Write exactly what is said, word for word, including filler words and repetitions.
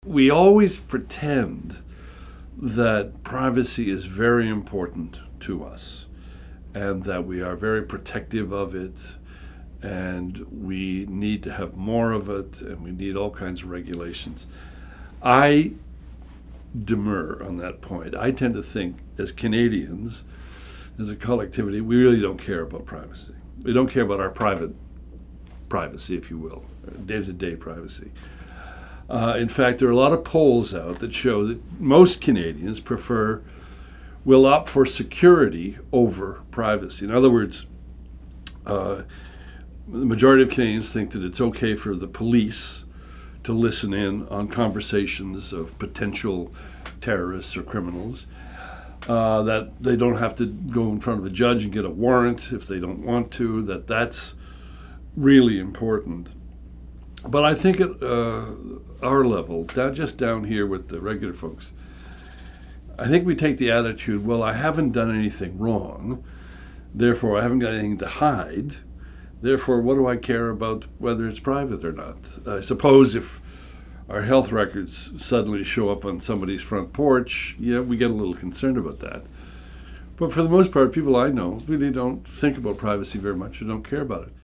we always pretend that privacy is very important to us and that we are very protective of it and we need to have more of it and we need all kinds of regulations. I demur on that point. I tend to think as Canadians, as a collectivity, we really don't care about privacy. We don't care about our private privacy, if you will, day-to-day privacy. Uh, in fact, there are a lot of polls out that show that most Canadians prefer, will opt for security over privacy. In other words, uh, the majority of Canadians think that it's okay for the police to listen in on conversations of potential terrorists or criminals, uh, that they don't have to go in front of a judge and get a warrant if they don't want to, that that's really important. But I think at uh, our level, down, just down here with the regular folks, I think we take the attitude, well, I haven't done anything wrong, therefore I haven't got anything to hide, therefore what do I care about whether it's private or not? I suppose if our health records suddenly show up on somebody's front porch, yeah, we get a little concerned about that. But for the most part, people I know really don't think about privacy very much or don't care about it.